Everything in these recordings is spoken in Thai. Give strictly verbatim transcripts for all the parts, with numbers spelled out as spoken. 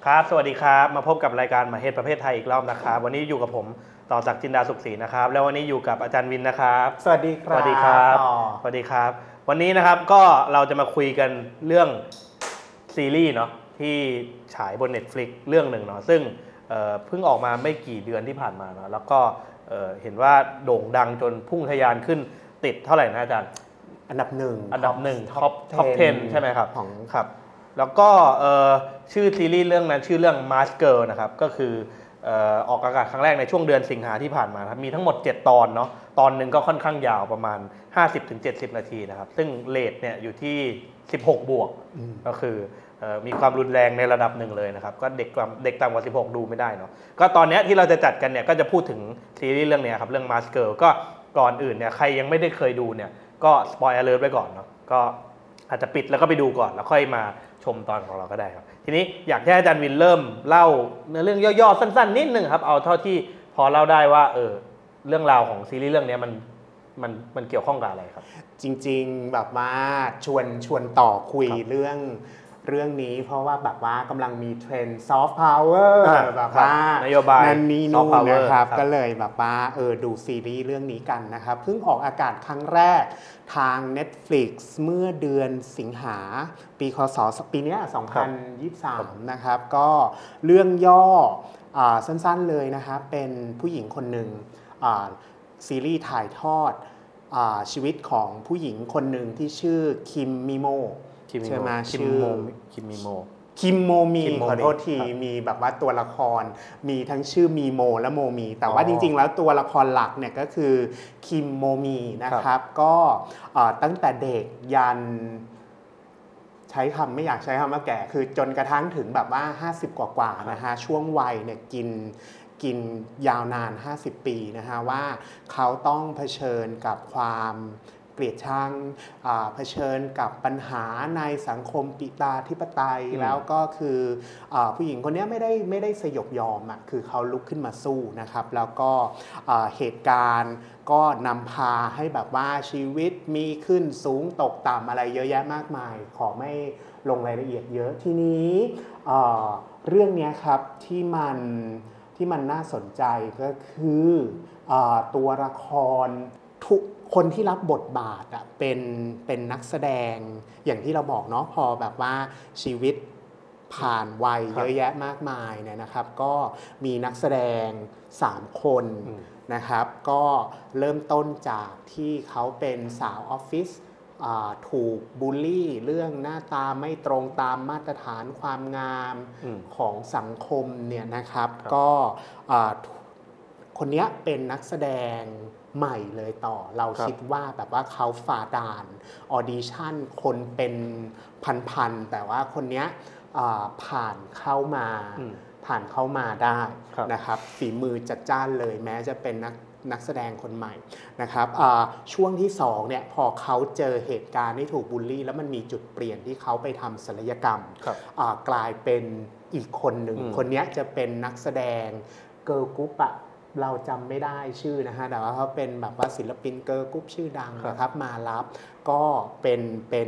ครับสวัสดีครับมาพบกับรายการมเหตุประเภทไทยอีกรอบนะครับวันนี้อยู่กับผมต่อจากจินดาสุขศรีนะครับแล้ววันนี้อยู่กับอาจารย์วินนะครับสวัสดีครับสวัสดีครับสวัสดีครับวันนี้นะครับก็เราจะมาคุยกันเรื่องซีรีส์เนาะที่ฉายบน Netflix เรื่องหนึ่งเนาะซึ่งเพิ่งออกมาไม่กี่เดือนที่ผ่านมาเนาะแล้วก็เห็นว่าโด่งดังจนพุ่งทะยานขึ้นติดเท่าไหร่นะอาจารย์อันดับหนึ่งอันดับหนึ่งท็อปท็อปสิบใช่ไหมครับของครับแล้วก็ชื่อซีรีส์เรื่องนั้นชื่อเรื่อง Mask Girl นะครับก็คือออกอากาศครั้งแรกในช่วงเดือนสิงหาที่ผ่านมาครับมีทั้งหมดเจ็ดตอนเนาะตอนหนึ่งก็ค่อนข้างยาวประมาณ ห้าสิบถึงเจ็ดสิบ นาทีนะครับซึ่งเรทเนี่ยอยู่ที่สิบหกบวกก็คือมีความรุนแรงในระดับหนึ่งเลยนะครับก็เด็กเด็กต่ำกว่าสิบหกดูไม่ได้เนาะก็ตอนนี้ที่เราจะจัดกันเนี่ยก็จะพูดถึงซีรีส์เรื่องนี้ครับเรื่อง Mask Girl ก็ก่อนอื่นเนี่ยใครยังไม่ได้เคยดูเนี่ยก็สปอยล์อเลิร์ทไว้ก่อนเนาะก็อาจจะปิดแล้วก็ไปดูก่อนแล้วค่อยมาชมตอนของเราก็ได้ครับทีนี้อยากให้อาจารย์วินเริ่มเล่าเนื้อเรื่องย่อๆสั้นๆนิดนึงครับเอาเท่าที่พอเล่าได้ว่าเออเรื่องราวของซีรีส์เรื่องนี้มันมันมันเกี่ยวข้องกับอะไรครับจริงๆแบบว่าชวนชวนต่อคุยเรื่องเรื่องนี้เพราะว่าแบบว่ากำลังมีเทรนด์ซอฟต์พาวเวอร์แบบว่านโยบายนั่นนี่นู่นนะครับก็เลยแบบว่าเออดูซีรีส์เรื่องนี้กันนะครับเพิ่งออกอากาศครั้งแรกทาง Netflix เมื่อเดือนสิงหาปีคศปีนี้สองพันยี่สิบสามนะครับก็เรื่องย่อสั้นๆเลยนะครับเป็นผู้หญิงคนหนึ่งซีรีส์ถ่ายทอดชีวิตของผู้หญิงคนหนึ่งที่ชื่อคิมมิโมใช่ไหมชื่อคิมมิโมคิมโมมีขอโทษทีมีแบบว่าตัวละครมีทั้งชื่อมีโมและโมมีแต่ว่าจริงๆแล้วตัวละครหลักเนี่ยก็คือคิมโมมีนะครับก็ตั้งแต่เด็กยันใช้คำไม่อยากใช้คำว่าแก่คือจนกระทั่งถึงแบบว่าห้าสิบกว่าๆนะฮะช่วงวัยเนี่ยกินกินยาวนานห้าสิบปีนะฮะว่าเขาต้องเผชิญกับความเกลียดชังเผชิญกับปัญหาในสังคมปิตาธิปไตยแล้วก็คือผู้หญิงคนนี้ไม่ได้ไม่ได้สยบยอมอ่ะคือเขาลุกขึ้นมาสู้นะครับแล้วก็เหตุการณ์ก็นำพาให้แบบว่าชีวิตมีขึ้นสูงตกต่ำอะไรเยอะแยะมากมายขอไม่ลงรายละเอียดเยอะทีนี้เรื่องนี้ครับที่มันที่มันน่าสนใจก็คือตัวละครทุกคนที่รับบทบาทอ่ะเป็นเป็นนักแสดงอย่างที่เราบอกเนาะพอแบบว่าชีวิตผ่านวัยเยอะแยะมากมายเนี่ยนะครับก็มีนักแสดงสามคนนะครับก็เริ่มต้นจากที่เขาเป็นสาวออฟฟิศถูกบูลลี่เรื่องหน้าตาไม่ตรงตามมาตรฐานความงามของสังคมเนี่ยนะครับก็คนนี้เป็นนักแสดงใหม่เลยต่อเราคิดว่าแบบว่าเขาฝ่าด่านออดิชั่นคนเป็นพันๆแต่ว่าคนนี้ผ่านเข้ามาผ่านเข้ามาได้นะครับฝีมือจัดจ้านเลยแม้จะเป็นนักนักแสดงคนใหม่นะครับช่วงที่สองเนี่ยพอเขาเจอเหตุการณ์ที่ถูกบูลลี่แล้วมันมีจุดเปลี่ยนที่เขาไปทำศัลยกรรมกลายเป็นอีกคนหนึ่งคนนี้จะเป็นนักแสดงเกิร์ลกรุ๊ปอะเราจำไม่ได้ชื่อนะฮะแต่ว่าเขาเป็นแบบว่าศิลปินเกิร์ลกรุ๊ปชื่อดังนะครับมารับก็เป็นเป็น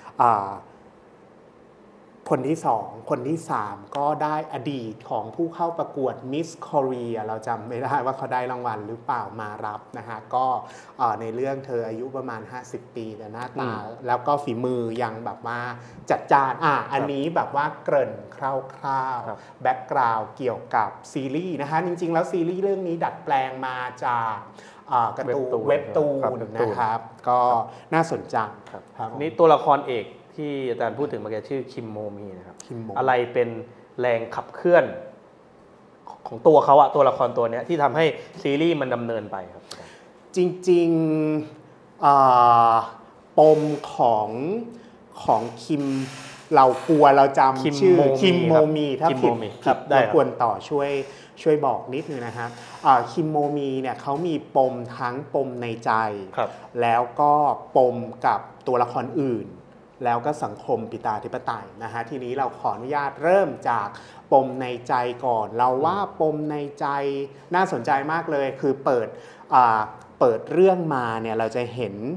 คนที่สองคนที่สามก็ได้อดีตของผู้เข้าประกวด Miss Korea เราจำไม่ได้ว่าเขาได้รางวัลหรือเปล่ามารับนะฮะก็ในเรื่องเธออายุประมาณห้าสิบปีแต่หน้าตาแล้วก็ฝีมือยังแบบว่าจัดจ้านอ่ะอันนี้แบบว่าเกริ่นคร่าวๆแบ็กกราวด์เกี่ยวกับซีรีส์นะฮะจริงๆแล้วซีรีส์เรื่องนี้ดัดแปลงมาจากการ์ตูนเว็บตูนนะครับก็น่าสนใจนี่ตัวละครเอกที่อาจารย์พูดถึงเมื่อกี้ชื่อคิมโมมีนะครับอะไรเป็นแรงขับเคลื่อนของตัวเขาอะตัวละครตัวนี้ที่ทำให้ซีรีส์มันดำเนินไปครับจริงๆปมของของคิมเรากลัวเราจำชื่อคิมโมมีถ้าผิดผิดเราควรต่อช่วยช่วยบอกนิดนึงนะครับคิมโมมีเนี่ยเขามีปมทั้งปมในใจแล้วก็ปมกับตัวละครอื่นแล้วก็สังคมปิตาธิปไตยนะฮะทีนี้เราขออนุญาตเริ่มจากปมในใจก่อนเราว่าปมในใจน่าสนใจมากเลยคือเปิดเปิดเรื่องมาเนี่ยเราจะเห็น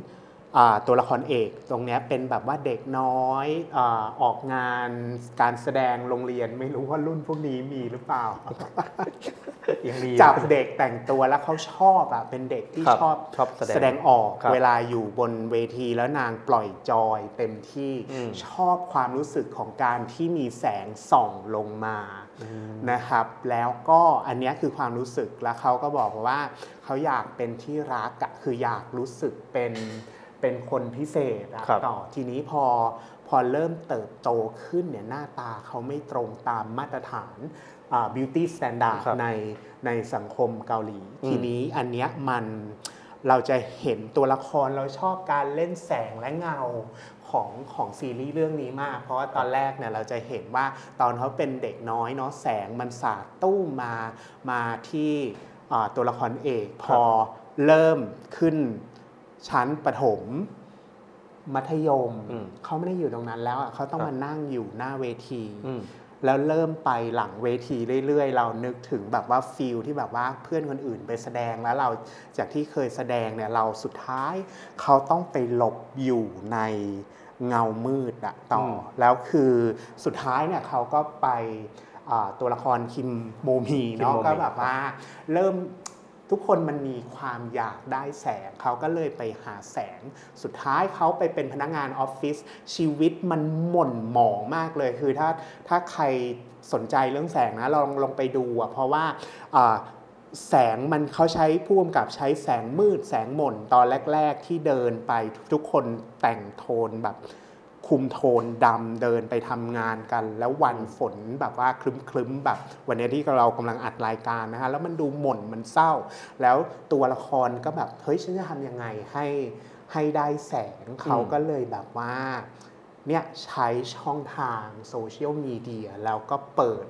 ตัวละครเอกตรงนี้เป็นแบบว่าเด็กน้อยอออกงานการแสดงโรงเรียนไม่รู้ว่ารุ่นพวกนี้มีหรือเปล่ายังมีจับเด็กแต่งตัวแล้วเขาชอบอ่ะเป็นเด็กที่ชอบชอบแสดงออกเวลาอยู่บนเวทีแล้วนางปล่อยจอยเต็มที่ชอบความรู้สึกของการที่มีแสงส่องลงมานะครับแล้วก็อันนี้คือความรู้สึกแล้วเขาก็บอกว่าเขาอยากเป็นที่รักอะคืออยากรู้สึกเป็นเป็นคนพิเศษอะต่อทีนี้พอพอเริ่มเติบโตขึ้นเนี่ยหน้าตาเขาไม่ตรงตามมาตรฐานbeauty standard ในในสังคมเกาหลีทีนี้อันเนี้ยมันเราจะเห็นตัวละครเราชอบการเล่นแสงและเงาของของซีรีส์เรื่องนี้มากเพราะว่าตอนแรกเนี่ยเราจะเห็นว่าตอนเขาเป็นเด็กน้อยเนาะแสงมันสาดตู้มมามาที่ตัวละครเอกพอเริ่มขึ้นชั้นประถมมัธยมเขาไม่ได้อยู่ตรงนั้นแล้วเขาต้องมานั่งอยู่หน้าเวทีแล้วเริ่มไปหลังเวทีเรื่อยๆเรานึกถึงแบบว่าฟีลที่แบบว่าเพื่อนคนอื่นไปแสดงแล้วเราจากที่เคยแสดงเนี่ยเราสุดท้ายเขาต้องไปหลบอยู่ในเงามืดอะต่อแล้วคือสุดท้ายเนี่ยเขาก็ไปตัวละครคิมโมมีเนาะก็แบบว่าเริ่มทุกคนมันมีความอยากได้แสงเขาก็เลยไปหาแสงสุดท้ายเขาไปเป็นพนักงานออฟฟิศชีวิตมันหม่นหมองมากเลยคือถ้าถ้าใครสนใจเรื่องแสงนะลองลองไปดูอ่ะเพราะว่าแสงมันเขาใช้ผู้กำกับใช้แสงมืดแสงหม่นตอนแรกๆที่เดินไปทุกคนแต่งโทนแบบคุมโทนดำเดินไปทำงานกันแล้ววันฝนแบบว่าคลึ้มๆแบบวันนี้ที่เรากำลังอัดรายการนะฮะแล้วมันดูหม่นมันเศร้าแล้วตัวละครก็แบบเฮ้ยฉันจะทำยังไงให้ให้ได้แสงเขาก็เลยแบบว่าเนี่ยใช้ช่องทางโซเชียลมีเดียแล้วก็เปิด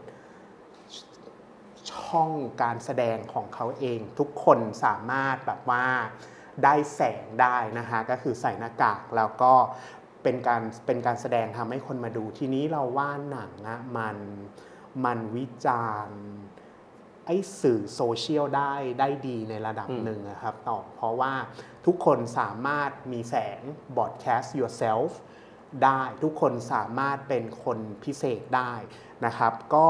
ช่องการแสดงของเขาเองทุกคนสามารถแบบว่าได้แสงได้นะฮะก็คือใส่หน้ากากแล้วก็เป็นการเป็นการแสดงทำให้คนมาดูทีนี้เราว่าหนังนะมันมันวิจารณ์ไอ้สื่อโซเชียลได้ได้ดีในระดับหนึ่งนะครับต่อเพราะว่าทุกคนสามารถมีแสง broadcast yourself ได้ทุกคนสามารถเป็นคนพิเศษได้นะครับก็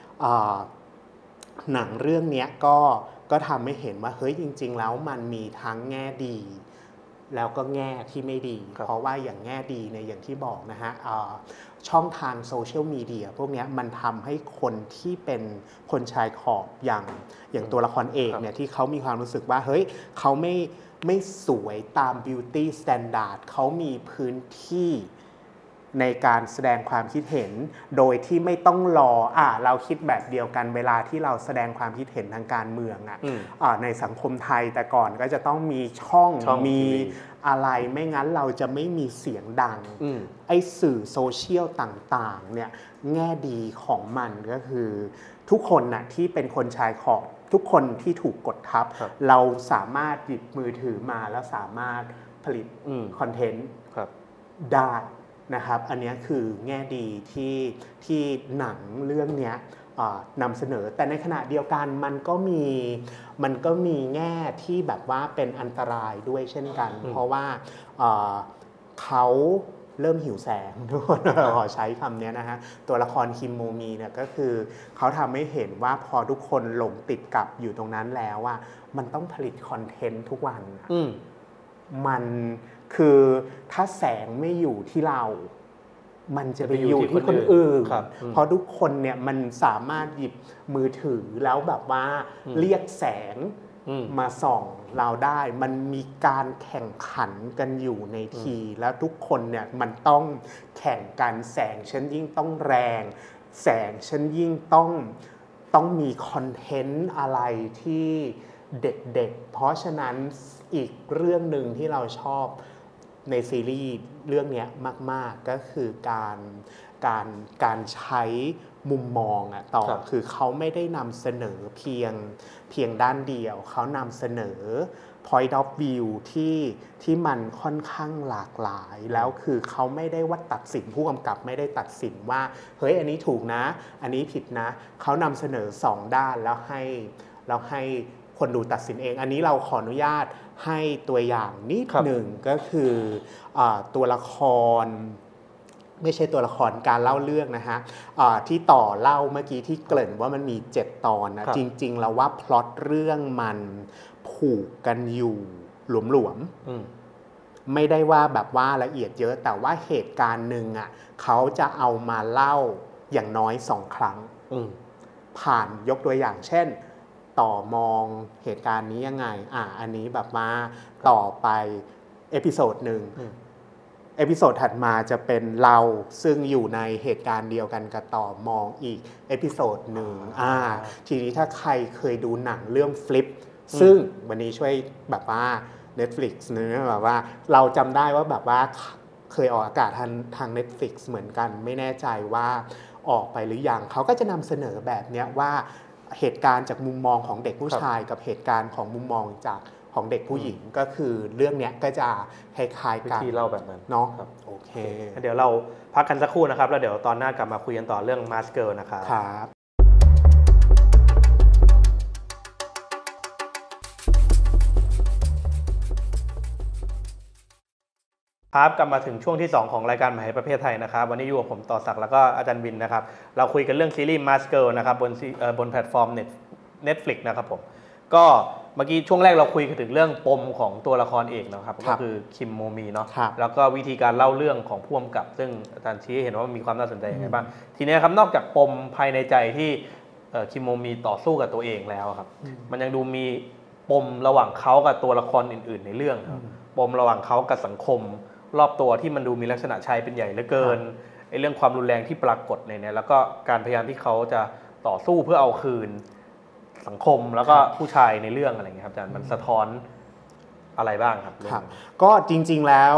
หนังเรื่องนี้ก็ก็ทำให้เห็นว่าเฮ้ยจริงๆแล้วมันมีทั้งแง่ดีแล้วก็แง่ที่ไม่ดีเพราะว่าอย่างแง่ดีเนี่ยอย่างที่บอกนะฮะช่องทางโซเชียลมีเดียพวกนี้มันทำให้คนที่เป็นคนชายขอบอย่างอย่างตัวละครเอกเนี่ยที่เขามีความรู้สึกว่าเฮ้ยเขาไม่ไม่สวยตาม beauty standard เขามีพื้นที่ในการแสดงความคิดเห็นโดยที่ไม่ต้องรออ่ะเราคิดแบบเดียวกันเวลาที่เราแสดงความคิดเห็นทางการเมืองอ่ะในสังคมไทยแต่ก่อนก็จะต้องมีช่องมีอะไรไม่งั้นเราจะไม่มีเสียงดังไอ้สื่อโซเชียลต่างๆเนี่ยแง่ดีของมันก็คือทุกคนน่ะที่เป็นคนชายขอบทุกคนที่ถูกกดทับเราสามารถหยิบมือถือมาแล้วสามารถผลิตคอนเทนต์ได้นะครับอันนี้คือแง่ดีที่ที่หนังเรื่องนี้นำเสนอแต่ในขณะเดียวกันมันก็มีมันก็มีแง่ที่แบบว่าเป็นอันตรายด้วยเช่นกันเพราะว่าเขาเริ่มหิวแสงทุกคนขอใช้คำนี้นะฮะตัวละครคิมโมมีเนี่ยก็คือเขาทำให้เห็นว่าพอทุกคนหลงติดกับอยู่ตรงนั้นแล้วว่ามันต้องผลิตคอนเทนต์ทุกวันมันคือถ้าแสงไม่อยู่ที่เรามันจะไปอยู่ที่คนอื่นเพราะทุกคนเนี่ยมันสามารถหยิบมือถือแล้วแบบว่าเรียกแสงมาส่องเราได้มันมีการแข่งขันกันอยู่ในทีแล้วทุกคนเนี่ยมันต้องแข่งกันแสงฉันยิ่งต้องแรงแสงฉันยิ่งต้องต้องมีคอนเทนต์อะไรที่เด็ดๆเพราะฉะนั้นอีกเรื่องหนึ่งที่เราชอบในซีรีส์เรื่องนี้มากๆก็คือการการการใช้มุมมองอะต่อคือเขาไม่ได้นำเสนอเพียงเพียงด้านเดียวเขานำเสนอ point of view ที่ที่มันค่อนข้างหลากหลายแล้วคือเขาไม่ได้ว่าตัดสินผู้กำกับไม่ได้ตัดสินว่าเฮ้ยอันนี้ถูกนะอันนี้ผิดนะเขานำเสนอสองด้านแล้วให้แล้วให้คนดูตัดสินเองอันนี้เราขออนุญาตให้ตัวอย่างนิดหนึ่งก็คืออตัวละครไม่ใช่ตัวละครการเล่าเรื่องนะฮะที่ต่อเล่าเมื่อกี้ที่เกริ่นว่ามันมีเจ็ดตอนนะจริงๆแล้วว่าพล็อตเรื่องมันผูกกันอยู่หลวมๆไม่ได้ว่าแบบว่าละเอียดเยอะแต่ว่าเหตุการณ์หนึ่งอ่ะเขาจะเอามาเล่าอย่างน้อยสองครั้งผ่านยกตัวอย่างเช่นต่อมองเหตุการณ์นี้ยังไงอ่ะอันนี้แบบว่าต่อไปเอพิโซดหนึ่งเอพิโซดถัดมาจะเป็นเราซึ่งอยู่ในเหตุการณ์เดียวกันกับต่อมองอีกเอพิโซดหนึ่งอ่าทีนี้ถ้าใครเคยดูหนังเรื่องฟลิปซึ่งวันนี้ช่วยแบบว่า Netflix เนื้อแบบว่าเราจำได้ว่าแบบว่าเคยออกอากาศทางทาง Netflix เหมือนกันไม่แน่ใจว่าออกไปหรือยังเขาก็จะนำเสนอแบบนี้ว่าเหตุการณ์จากมุมมองของเด็กผู้ชายกับเหตุการณ์ของมุมมองจากของเด็กผู้หญิงก็คือเรื่องนี้ก็จะคล้ายๆกันวิธีเล่าแบบนั้นเนาะโอเคเดี๋ยวเราพักกันสักครู่นะครับแล้วเดี๋ยวตอนหน้ากลับมาคุยกันต่อเรื่อง Mask Girl นะครับครับครับกลับมาถึงช่วงที่สองของรายการมหาประเภทไทยนะครับวันนี้อยู่กับผมต่อศักดิ์แล้วก็อาจารย์บินนะครับเราคุยกันเรื่องซีรีส์ Mask Girl นะครับบนบนแพลตฟอร์ม Netflix นะครับผมก็เมื่อกี้ช่วงแรกเราคุยกันถึงเรื่องปมของตัวละครเอกนะครับก็คือคิมโมมีเนาะแล้วก็วิธีการเล่าเรื่องของผู้กำกับซึ่งอาจารย์ชี้เห็นว่ามีความน่าสนใจยังไงบ้างทีนี้ครับนอกจากปมภายในใจที่คิมโมมีต่อสู้กับตัวเองแล้วครับมันยังดูมีปมระหว่างเขากับตัวละครอื่นๆในเรื่องปมระหว่างเขากับสังคมรอบตัวที่มันดูมีลักษณะใช้เป็นใหญ่เหลือเกินไอ้เรื่องความรุนแรงที่ปรากฏในนี้แล้วก็การพยายามที่เขาจะต่อสู้เพื่อเอาคืนสังคมแล้วก็ผู้ชายในเรื่องอะไรเงี้ยครับอาจารย์มันสะท้อนอะไรบ้างครับครับก็จริงๆแล้ว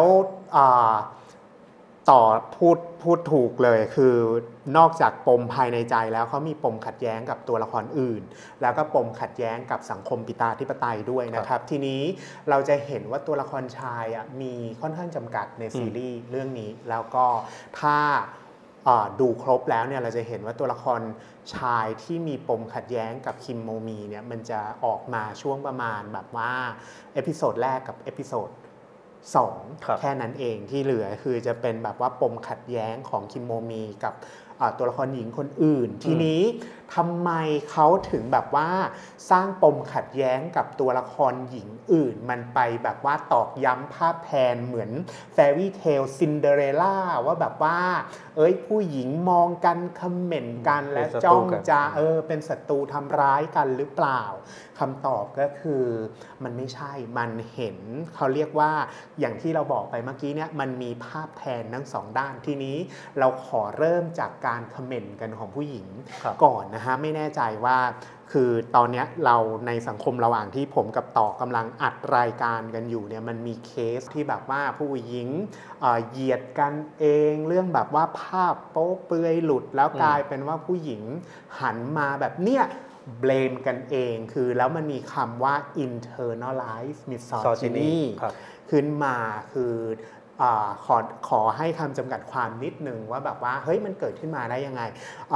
ต่อพูดพูดถูกเลยคือนอกจากปมภายในใจแล้วเขามีปมขัดแย้งกับตัวละครอื่นแล้วก็ปมขัดแย้งกับสังคมปิตาธิปไตยด้วยนะครับทีนี้เราจะเห็นว่าตัวละครชายมีค่อนข้างจำกัดในซีรีส์เรื่องนี้แล้วก็ถ้าดูครบแล้วเนี่ยเราจะเห็นว่าตัวละครชายที่มีปมขัดแย้งกับคิมโมมีเนี่ยมันจะออกมาช่วงประมาณแบบว่าเอพิโซดแรกกับเอพิโซดสองแค่นั้นเองที่เหลือคือจะเป็นแบบว่าปมขัดแย้งของคิมโมมีกับตัวละครหญิงคนอื่นทีนี้ทำไมเขาถึงแบบว่าสร้างปมขัดแย้งกับตัวละครหญิงอื่นมันไปแบบว่าตอกย้ำภาพแทนเหมือนแฟรี่เทลซินเดอเรลล่าว่าแบบว่าเอ้ยผู้หญิงมองกันคอมเมนต์กันและจ้องจะเออเป็นศัตรูทำร้ายกันหรือเปล่าคำตอบก็คือมันไม่ใช่มันเห็นเขาเรียกว่าอย่างที่เราบอกไปเมื่อกี้เนี่ยมันมีภาพแทนทั้งสองด้านทีนี้เราขอเริ่มจากการคอมเมนต์กันของผู้หญิงก่อนนะฮะไม่แน่ใจว่าคือตอนนี้เราในสังคมระหว่างที่ผมกับต่อกำลังอัดรายการกันอยู่เนี่ยมันมีเคสที่แบบว่าผู้หญิงเหยียดกันเองเรื่องแบบว่าภาพโป๊เปลือยหลุดแล้วกลายเป็นว่าผู้หญิงหันมาแบบเนี้ยเบลมกันเองคือแล้วมันมีคำว่า internalize misogyny ขึ้นมาคือขอขอให้คำจำกัดความนิดนึงว่าแบบว่าเฮ้ยมันเกิดขึ้นมาได้ยังไง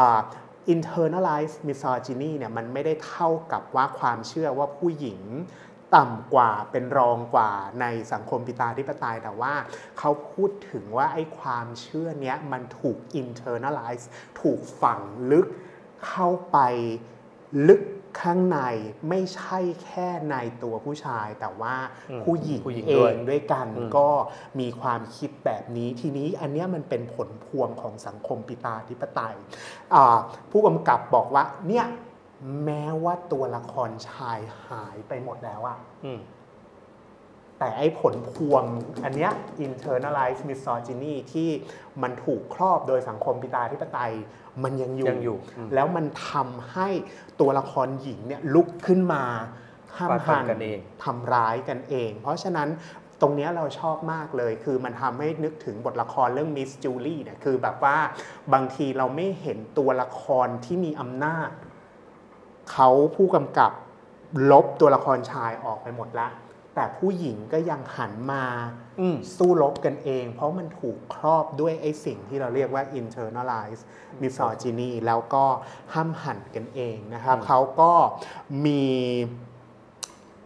internalize misogyny เนี่ยมันไม่ได้เท่ากับว่าความเชื่อว่าผู้หญิงต่ำกว่าเป็นรองกว่าในสังคมปิตาธิปไตยแต่ว่าเขาพูดถึงว่าไอ้ความเชื่อเนี้ยมันถูก internalize ถูกฝังลึกเข้าไปลึกข้างในไม่ใช่แค่ในตัวผู้ชายแต่ว่าผู้หญิงเองด้วยกันก็มีความคิดแบบนี้ทีนี้อันนี้มันเป็นผลพวงของสังคมปิตาธิปไตยผู้กำกับบอกว่าเนี่ยแม้ว่าตัวละครชายหายไปหมดแล้วอะแต่ไอ้ผลพวงอันเนี้ย internalize misogyny ที่มันถูกครอบโดยสังคมปิตาธิปไตยมันยังอยู่ แล้วมันทำให้ตัวละครหญิงเนี่ยลุกขึ้นมาห้ามหันทำร้ายกันเองเพราะฉะนั้นตรงนี้เราชอบมากเลยคือมันทำให้นึกถึงบทละครเรื่อง Miss Julie เนี่ยคือแบบว่าบางทีเราไม่เห็นตัวละครที่มีอำนาจเขาผู้กำกับลบตัวละครชายออกไปหมดแล้วแต่ผู้หญิงก็ยังหันมาสู้รบกันเองเพราะมันถูกครอบด้วยไอ้สิ่งที่เราเรียกว่า internalize misogyny แล้วก็ห้ามหันกันเองนะครับเขาก็มี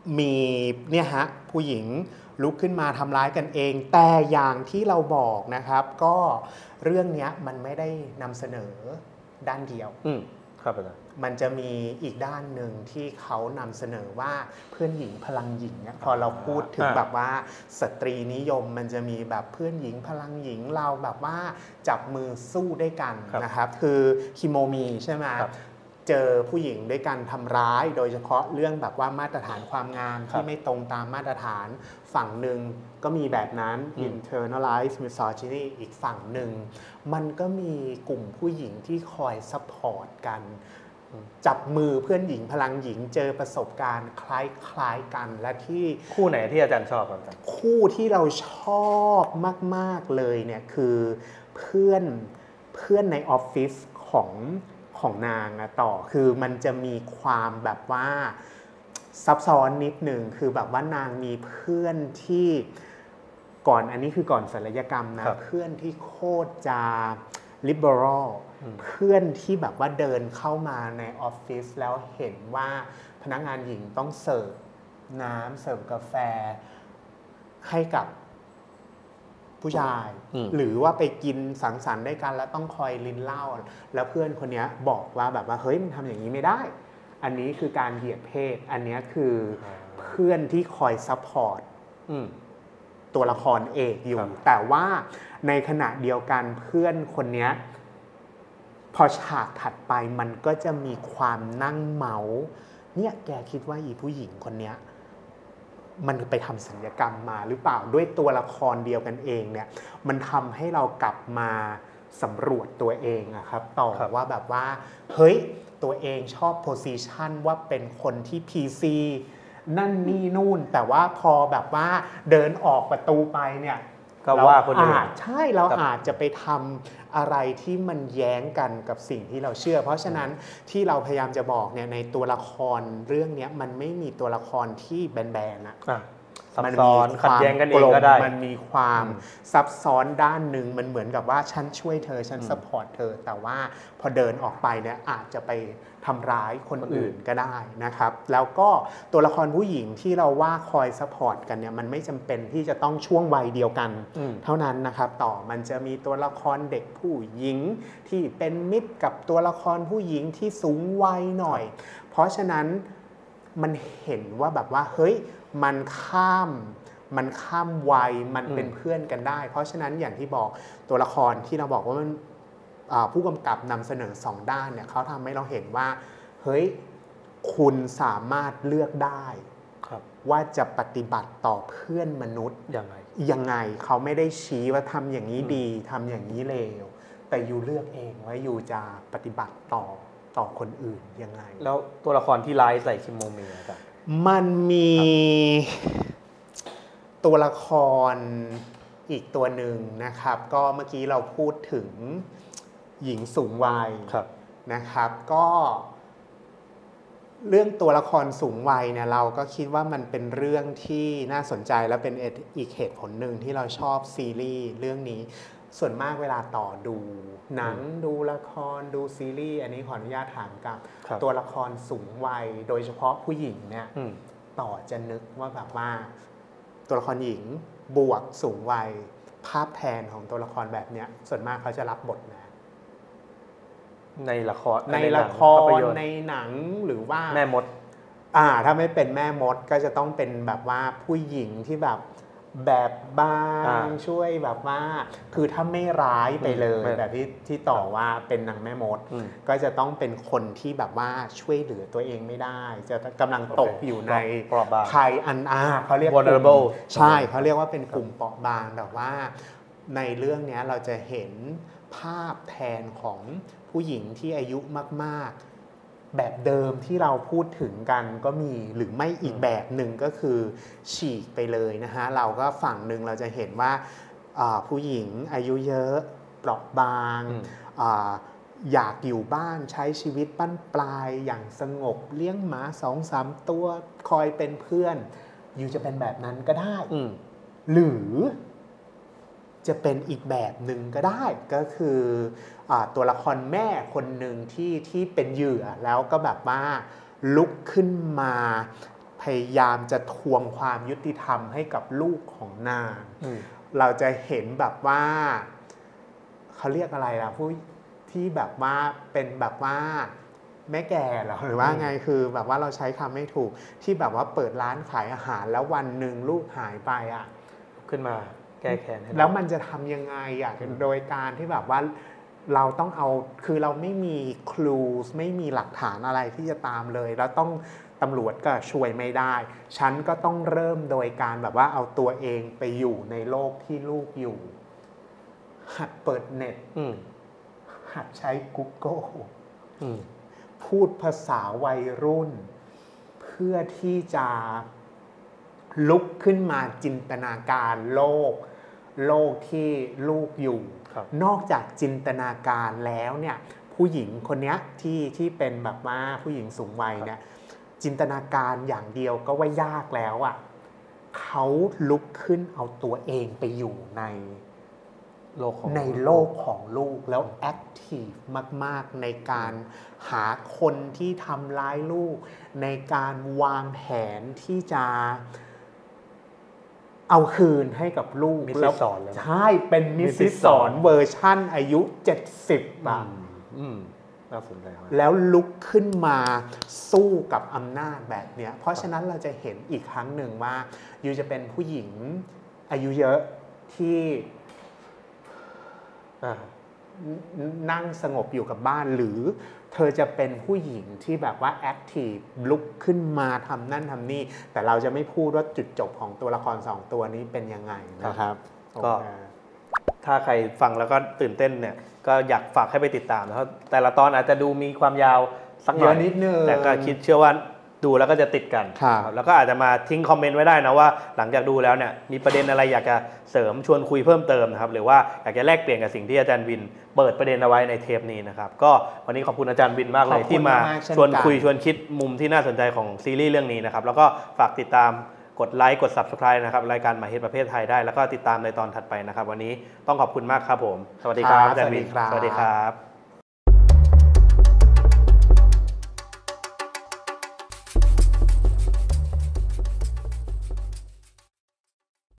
มีเนี่ยฮะผู้หญิงลุกขึ้นมาทำร้ายกันเองแต่อย่างที่เราบอกนะครับก็เรื่องนี้มันไม่ได้นำเสนอด้านเดียวอืมครับอาจารย์มันจะมีอีกด้านหนึ่งที่เขานำเสนอว่าเพื่อนหญิงพลังหญิงเนี่ยพอเราพูดถึงแบบว่าสตรีนิยมมันจะมีแบบเพื่อนหญิงพลังหญิงเราแบบว่าจับมือสู้ด้วยกันนะครับคือคิโมมีใช่ไหมเจอผู้หญิงด้วยกันทำร้ายโดยเฉพาะเรื่องแบบว่ามาตรฐานความงามที่ไม่ตรงตามมาตรฐานฝั่งหนึ่งก็มีแบบนั้น internalized misogyny อีกฝั่งหนึ่งมันก็มีกลุ่มผู้หญิงที่คอยซัพพอร์ตกันจับมือเพื่อนหญิงพลังหญิงเจอประสบการณ์คล้ายๆกันและที่คู่ไหนที่อาจารย์ชอบครับอาจารย์คู่ที่เราชอบมากๆเลยเนี่ยคือเพื่อนเพื่อนในออฟฟิศของของนางอะต่อคือมันจะมีความแบบว่าซับซ้อนนิดหนึ่งคือแบบว่านางมีเพื่อนที่ก่อนอันนี้คือก่อนศัลยกรรมนะเพื่อนที่โคตรจะ liberal เพื่อนที่แบบว่าเดินเข้ามาในออฟฟิศแล้วเห็นว่าพนักงานหญิงต้องเสิร์ฟน้ำเสิร์ฟกาแฟให้กับผู้ชายหรือว่าไปกินสังสรรค์ด้วยกันแล้วต้องคอยลิ้นเหล้าแล้วเพื่อนคนนี้บอกว่าแบบว่าเฮ้ยมึงทำอย่างนี้ไม่ได้อันนี้คือการเหยียดเพศอันนี้คือเพื่อนที่คอยซัพพอร์ตตัวละครเอกอยู่แต่ว่าในขณะเดียวกันเพื่อนคนนี้พอฉากถัดไปมันก็จะมีความนั่งเมาเนี่ยแกคิดว่าอีผู้หญิงคนนี้มันไปทำศัลยกรรมมาหรือเปล่าด้วยตัวละครเดียวกันเองเนี่ยมันทำให้เรากลับมาสำรวจตัวเองอะครับต่อว่าแบบว่าเฮ้ยตัวเองชอบโพสิชันว่าเป็นคนที่ พี ซี นั่นนี่นู่นแต่ว่าพอแบบว่าเดินออกประตูไปเนี่ยก็ว่าคนอื่นใช่เราอาจจะไปทำอะไรที่มันแย้งกันกับสิ่งที่เราเชื่อเพราะฉะนั้นที่เราพยายามจะบอกเนี่ยในตัวละครเรื่องนี้มันไม่มีตัวละครที่แบนๆนะซับซ้อนขัดแย้งกันเองก็ได้มันมีความซับซ้อนด้านหนึ่งมันเหมือนกับว่าฉันช่วยเธอฉันซัพพอร์ตเธอแต่ว่าพอเดินออกไปเนี่ยอาจจะไปทำร้ายคนอื่นก็ได้นะครับแล้วก็ตัวละครผู้หญิงที่เราว่าคอยซัพพอร์ตกันเนี่ยมันไม่จำเป็นที่จะต้องช่วงวัยเดียวกันเท่านั้นนะครับต่อมันจะมีตัวละครเด็กผู้หญิงที่เป็นมิตรกับตัวละครผู้หญิงที่สูงวัยหน่อยเพราะฉะนั้นมันเห็นว่าแบบว่าเฮ้ยมันข้ามมันข้ามวัยมันเป็นเพื่อนกันได้เพราะฉะนั้นอย่างที่บอกตัวละครที่เราบอกว่ามันผู้กำกับนำเสนอสองด้านเนี่ยเขาทำให้เราเห็นว่าเฮ้ยคุณสามารถเลือกได้ว่าจะปฏิบัติต่อเพื่อนมนุษย์ยังไงยังไงเขาไม่ได้ชี้ว่าทำอย่างนี้ดีทำอย่างนี้เลวแต่อยู่เลือกเองว่าอยู่จะปฏิบัติต่อต่อคนอื่นยังไงแล้วตัวละครที่ร้ายใส่คิมโมเมะอาจารย์มันมีตัวละครอีกตัวหนึ่งนะครับก็เมื่อกี้เราพูดถึงหญิงสูงวัยนะครับก็เรื่องตัวละครสูงวัยเนี่ยเราก็คิดว่ามันเป็นเรื่องที่น่าสนใจและเป็นอีกเหตุผลหนึ่งที่เราชอบซีรีส์เรื่องนี้ส่วนมากเวลาต่อดูหนังดูละครดูซีรีส์อันนี้ขออนุญาตถามกับตัวละครสูงวัยโดยเฉพาะผู้หญิงเนี่ยต่อจะนึกว่าแบบว่าตัวละครหญิงบวกสูงวัยภาพแทนของตัวละครแบบเนี้ยส่วนมากเขาจะรับบทนะในละครในละครในหนังหรือว่าแม่มดอ่าถ้าไม่เป็นแม่มดก็จะต้องเป็นแบบว่าผู้หญิงที่แบบแบบบางช่วยแบบว่าคือถ้าไม่ร้ายไปเลยแบบที่ที่ต่อว่าเป็นนางแม่มดก็จะต้องเป็นคนที่แบบว่าช่วยเหลือตัวเองไม่ได้จะกำลังตกอยู่ในภัยอันอาเขาเรียก vulnerable ใช่เขาเรียกว่าเป็นกลุ่มเปราะบางแต่ว่าในเรื่องนี้เราจะเห็นภาพแทนของผู้หญิงที่อายุมากๆแบบเดิมที่เราพูดถึงกันก็มีหรือไม่อีกแบบหนึ่งก็คือฉีกไปเลยนะฮะเราก็ฝั่งหนึ่งเราจะเห็นว่าผู้หญิงอายุเยอะเปราะบางอยากอยู่บ้านใช้ชีวิตบั้นปลายอย่างสงบเลี้ยงหมาสองสามตัวคอยเป็นเพื่อนอยู่จะเป็นแบบนั้นก็ได้หรือจะเป็นอีกแบบหนึ่งก็ได้ก็คือตัวละครแม่คนหนึ่งที่ที่เป็นเหยื่อแล้วก็แบบว่าลุกขึ้นมาพพยายามจะทวงความยุติธรรมให้กับลูกของนางอืมเราจะเห็นแบบว่าเขาเรียกอะไรล่ะผู้ที่แบบว่าเป็นแบบว่าแม่แก่เหรอหรือว่าไงคือแบบว่าเราใช้คำไม่ถูกที่แบบว่าเปิดร้านขายอาหารแล้ววันหนึ่งลูกหายไปอ่ะขึ้นมาแก้แค้นให้แล้วมันจะทำยังไงอ่ะโดยการที่แบบว่าเราต้องเอาคือเราไม่มีคลูไม่มีหลักฐานอะไรที่จะตามเลยแล้วต้องตำรวจก็ช่วยไม่ได้ฉันก็ต้องเริ่มโดยการแบบว่าเอาตัวเองไปอยู่ในโลกที่ลูกอยู่หัดเปิดเน็ตอืมหัดใช้ Google อืมพูดภาษาวัยรุ่น เพื่อที่จะลุกขึ้นมาจินตนาการโลก โลกที่ลูกอยู่ นอกจากจินตนาการแล้วเนี่ยผู้หญิงคนนี้ที่ที่เป็นแบบว่าผู้หญิงสูงวัยเนี่ยจินตนาการอย่างเดียวก็ว่ายากแล้วอ่ะเขาลุกขึ้นเอาตัวเองไปอยู่ในโลกของในโลกของลูกแล้วแอคทีฟมากๆในการหาคนที่ทำร้ายลูกในการวางแผนที่จะเอาคืนให้กับลูกมิสแล้วสอนเลยนะใช่เป็นมิสซิสอนเวอร์ชั่นอายุเจ็ดสิบอ่ะอืมน่าสนใจมากแล้วลุกขึ้นมาสู้กับอำนาจแบบเนี้ยเพราะฉะนั้นเราจะเห็นอีกครั้งหนึ่งว่ายูจะเป็นผู้หญิงอายุเยอะที่นั่งสงบอยู่กับบ้านหรือเธอจะเป็นผู้หญิงที่แบบว่าแอคทีฟลุกขึ้นมาทำนั่นทำนี่แต่เราจะไม่พูดว่าจุดจบของตัวละครสองตัวนี้เป็นยังไงนะครับก็ถ้าใครฟังแล้วก็ตื่นเต้นเนี่ยก็อยากฝากให้ไปติดตามนะครับแต่ละตอนอาจจะดูมีความยาวสักหน่อยนิดนึงแต่ก็คิดเชื่อว่าดูแล้วก็จะติดกันแล้วก็อาจจะมาทิ้งคอมเมนต์ไว้ได้นะว่าหลังจากดูแล้วเนี่ยมีประเด็นอะไรอยากจะเสริมชวนคุยเพิ่มเติมนะครับหรือว่าอยากจะแลกเปลี่ยนกับสิ่งที่อาจารย์วินเปิดประเด็นเอาไว้ในเทปนี้นะครับก็วันนี้ขอบคุณอาจารย์วินมากเลยที่มาชวนคุยชวนคิดมุมที่น่าสนใจของซีรีส์เรื่องนี้นะครับแล้วก็ฝากติดตามกดไลค์กด ซับสไครบ์ นะครับรายการมาเฮดประเภทไทยได้แล้วก็ติดตามในตอนถัดไปนะครับวันนี้ต้องขอบคุณมากครับผมสวัสดีครับอาจารย์วินสวัสดีครับ